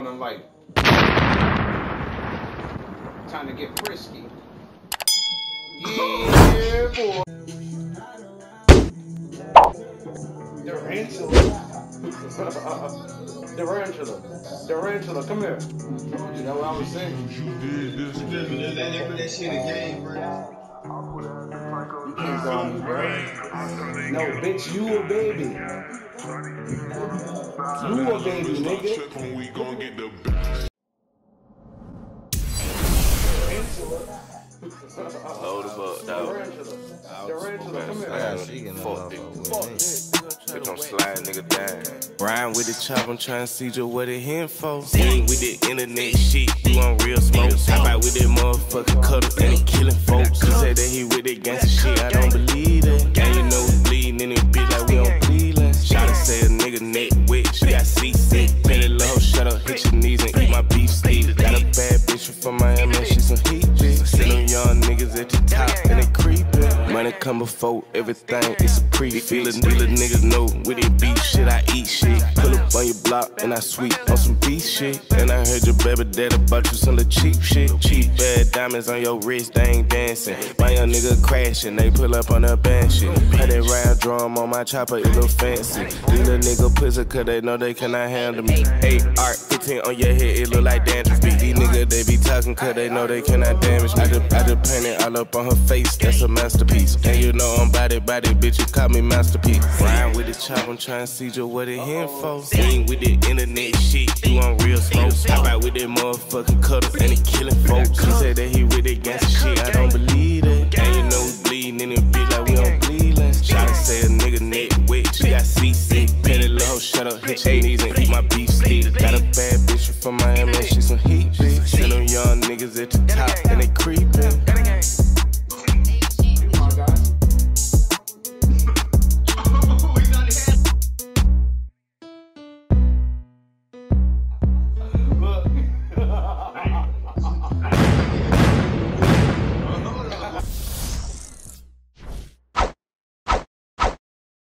on them like trying to get frisky. Yeah, boy. Tarantula, come here. That's what I was saying. That shit a game, bro. You can't go on me, bro. No, bitch, you a baby. You a baby, nigga. Load him up, dog. Tarantula, come here. Fuck bitch, I'm sliding nigga down. Ryan with the chop, I'm trying to see just what it hitting for. Sing with the internet shit, you on real smoke. Hop out with that motherfucking cutter and he killing folks. He said that he with that gangsta shit, I don't believe it. Gang, you know we bleeding in this bitch like we on Cleveland. Shawty say a nigga neck wet, she got seasick. Penny low, shut up, hit your knees and eat my beef steak. Got a bad bitch from Miami, she some heat bitch. See them young niggas at the top and they creepin'. Money come before everything, it's a prefix. Feel a niggas know with it beef shit, I eat shit. Pull up on your block and I sweep on some beef shit. And I heard your baby daddy bought you some of the cheap shit. Cheap bad diamonds on your wrist, they ain't dancing. My young nigga crashing, they pull up on that band shit. Had that round drum on my chopper, it look fancy. These little nigga pussy cause they know they cannot handle me. AR-15 on your head, it look like dandruff. These niggas they be talking cause they know they cannot damage me. I just painted all up on her face, that's a masterpiece. And you know I'm body, bitch, you call me masterpiece. Ryan with the chop, I'm trying to see just what it hitting for. Sing with the internet shit, you on real smoke. Hop out with that motherfucking cutter and he killing folks. He said that he with that gangsta shit, I don't believe it. And you know we bleeding in this bitch like we on Cleveland. Shawty say a nigga neck wet, she got seasick. Penny low, shut up, hit your knees and eat my beef steak. Got a bad bitch from Miami, she some heat bitch. See them young niggas at the